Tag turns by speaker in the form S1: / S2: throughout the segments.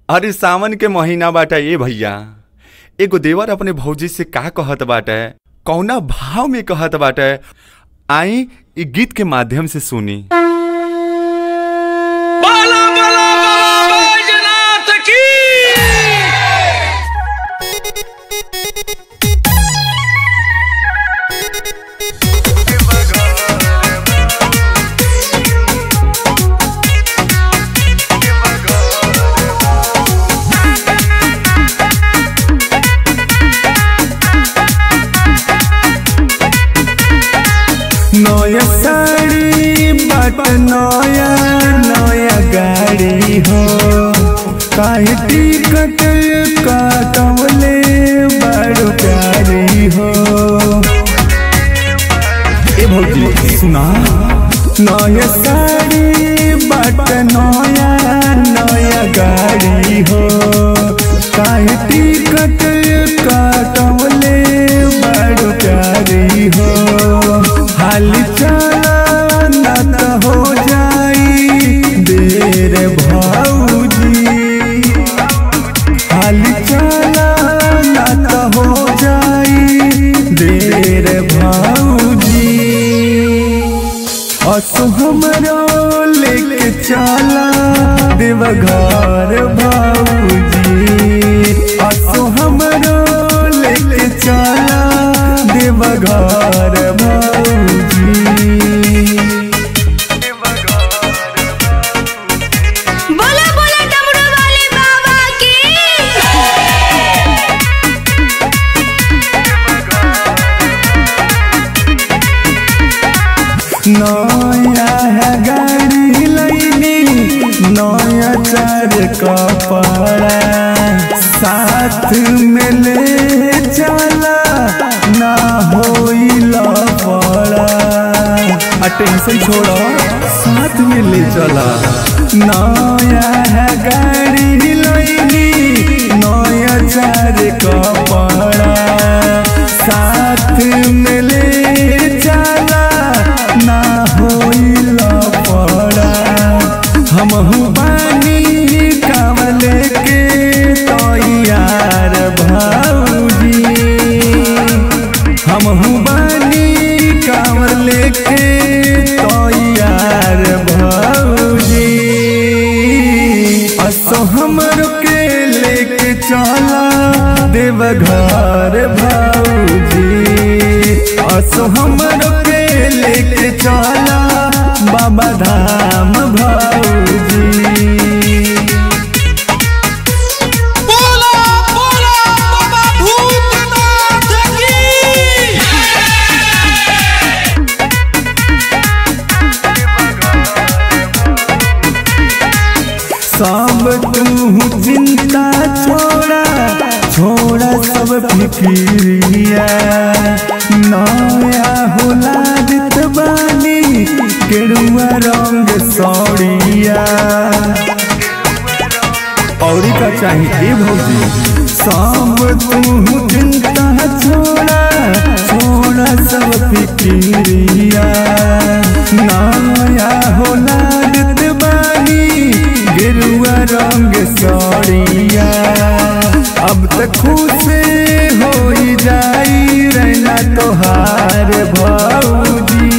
S1: अरे सावन के महीना बाटे ये भैया। एगो देवर अपने भौजी से का कहत बाटे, कौना भाव में कहत बाटे, आई इ गीत के माध्यम से सुनी।
S2: नया साड़ी बाट नया नया गाड़ी हो, काहे टिकट काटवले बड़ प्यारी हो।
S1: ए भौजी सुना,
S2: नया साड़ी बाट नया नया गाड़ी हो, काहे टिकट काटवले बड़ प्यारी हो। हाल चला ना तो हो जाई देर भौजी, हाल चला ना तो हो जाई देर भौजी। असो हमरो लेके चला देवघर भौजी, असो हमरो लेके चला देवघर भौजी।
S3: बोला बोला डमरू वाले बाबा की।
S2: नया है गाड़ी लैनी, नया चार कपड़ा साथ में ले चला, ना होई लफड़ा।
S1: टेंशन छोड़ो, साथ में ले चला।
S2: नया है गाड़ी लैनी, नया चार कपड़ा साथ में ले चला, ना होई लफड़ा। हमहु बानी कावले के तैयार भौजी, हमहु बानी कावले के तैयार भौजी। असो हमरो के लेके चला देवघर भौजी, असो हमरो के लेके चला बाबा धाम भौजी। सब तू चिंता छोड़ा छोड़ा सब फिक्रिया, नया होला दित बानी गेरुआ रंग सौड़िया।
S1: और का चाहिए भौजी?
S2: सब तू चिंता छोड़ा छोड़ा सब फिक्रिया, नया होला दित बानी गेरुआ रंग सौड़िया। अब तक खुश हो जाई रहना तोहार भौजी,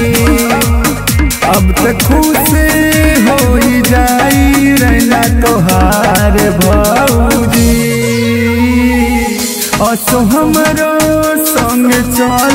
S2: अब तक खुश हो जाई रहना तोहार भौजी। असो हमरो संग चल